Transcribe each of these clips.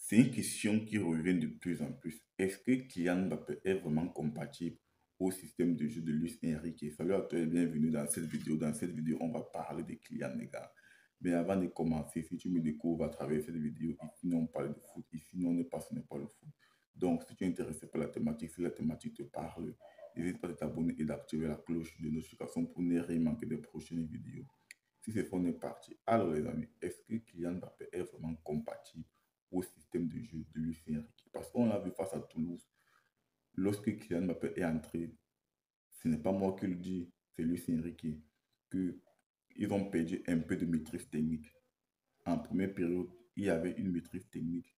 C'est une question qui revient de plus en plus. Est-ce que Kylian Mbappé est vraiment compatible au système de jeu de Luis Enrique? Salut à toi et bienvenue dans cette vidéo. Dans cette vidéo, on va parler de Kylian, les gars. Mais avant de commencer, si tu me découvres à travers cette vidéo, ici, on parle de foot. Ici, on n'est passionné par le foot. Donc, si tu es intéressé par la thématique, si la thématique te parle, n'hésite pas à t'abonner et d'activer la cloche de notification pour ne rien manquer des prochaines vidéos. Si c'est fait, on est parti. Alors, les amis, est-ce que Kylian Mbappé est vraiment compatible au système de jeu de Luis Enrique? Parce qu'on l'a vu face à Toulouse, lorsque Kylian Mbappé est entré, ce n'est pas moi qui le dis, c'est Luis Enrique, qu'ils ont perdu un peu de maîtrise technique. En première période, il y avait une maîtrise technique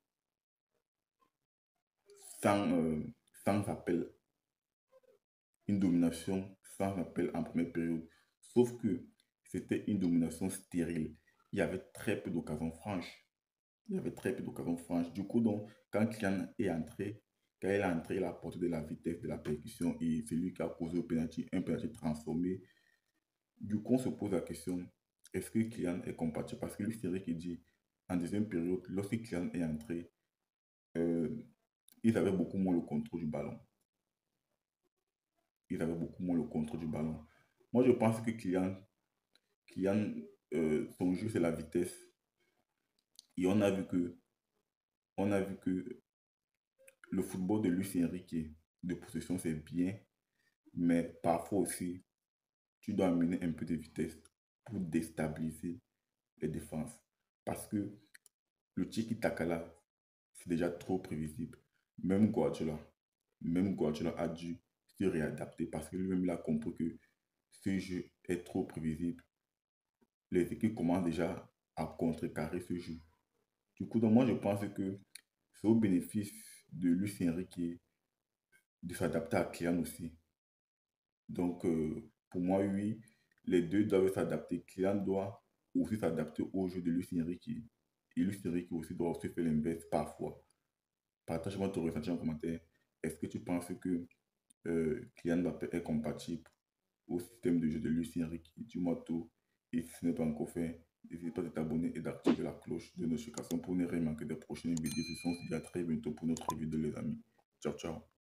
sans, sans appel, une domination sans appel en première période. Sauf que c'était une domination stérile. Il y avait très peu d'occasions franches. Il y avait très peu d'occasions franches. Du coup, donc, quand Kylian est entré, quand il est entré, il a apporté de la vitesse, de la percussion et c'est lui qui a causé le penalty, un penalty transformé. Du coup, on se pose la question, est-ce que Kylian est compatible? Parce que lui, c'est vrai qu'il dit, en deuxième période, lorsque Kylian est entré, euh, ils avaient beaucoup moins le contrôle du ballon. Ils avaient beaucoup moins le contrôle du ballon. Moi, je pense que Kylian son jeu, c'est la vitesse. Et on a vu que le football de Luis Enrique de possession, c'est bien, mais parfois aussi, tu dois amener un peu de vitesse pour déstabiliser les défenses. Parce que le tiki-taka là, c'est déjà trop prévisible. Même Guardiola, même Guardiola a dû se réadapter parce que lui-même il a compris que ce jeu est trop prévisible. Les équipes commencent déjà à contrecarrer ce jeu. Du coup, donc moi je pense que c'est au bénéfice de Luis Enrique de s'adapter à Kylian aussi. Donc, pour moi, oui, les deux doivent s'adapter. Kylian doit aussi s'adapter au jeu de Luis Enrique. Et Luis Enrique aussi doit aussi faire l'inverse parfois. Partage-moi ton ressenti en commentaire. Est-ce que tu penses que Kylian Mbappé est compatible au système de jeu de Luis Enrique? Dis-moi tout. Et si ce n'est pas encore fait, n'hésite pas à t'abonner et d'activer la cloche de notification pour ne rien manquer des prochaines vidéos. Ce sont à très bientôt pour notre vidéo, les amis. Ciao, ciao.